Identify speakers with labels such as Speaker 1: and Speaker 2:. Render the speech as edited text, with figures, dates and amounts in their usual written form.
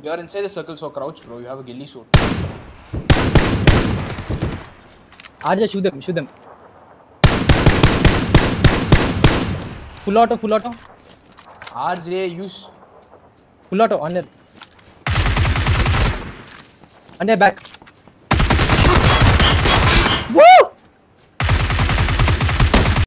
Speaker 1: You are inside the circle, so crouch, bro. You have a ghillie suit.
Speaker 2: RJ, shoot them, shoot them. Full auto, full auto.
Speaker 1: RJ, use.
Speaker 2: Full auto, on there. On their back.